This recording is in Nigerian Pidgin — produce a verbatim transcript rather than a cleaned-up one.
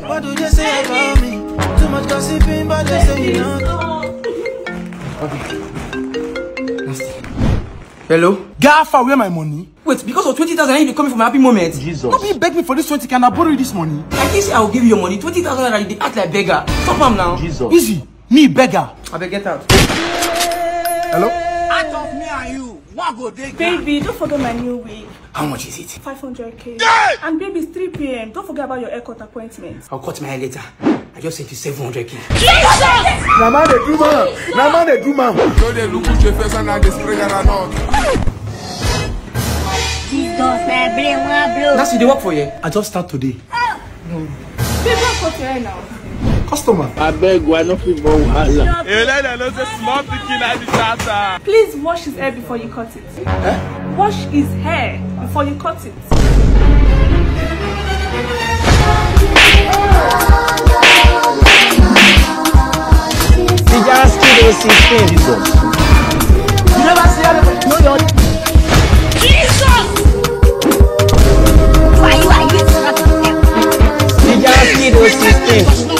What do they say about me? Too much gossiping, but they say you know. Okay. Nasty. Hello? Gaffer, where my money? Wait, because of twenty thousand, you be coming for my happy moment. Jesus. Nobody beg me for this twenty. Can I borrow you this money? I think I will give you your money. twenty thousand naira, you act like beggar. Stop him now. Jesus. Easy. Me, beggar. I better get out. Hello? Out of me and you. What go they Baby, don't forget my new wig. How much is it? five hundred K. Yeah! And baby, it's three P M Don't forget about your haircut appointment. I'll cut my hair later. I just sent you seven hundred K. Na man dey do man. Na man dey do man. No dey look at your face and I dey spray that or not. That's the work for you. I just start today. Baby, don't cut your hair now. Customer. I beg, why not people wahala? Hey, let them know say small pikin like the Jotter. Please wash his hair before you cut it. Eh? Wash his hair before you cut it. He just killed those sixteen. Jesus. You never see her? No, no. Jesus! Why you are you? He just killed those sixteen.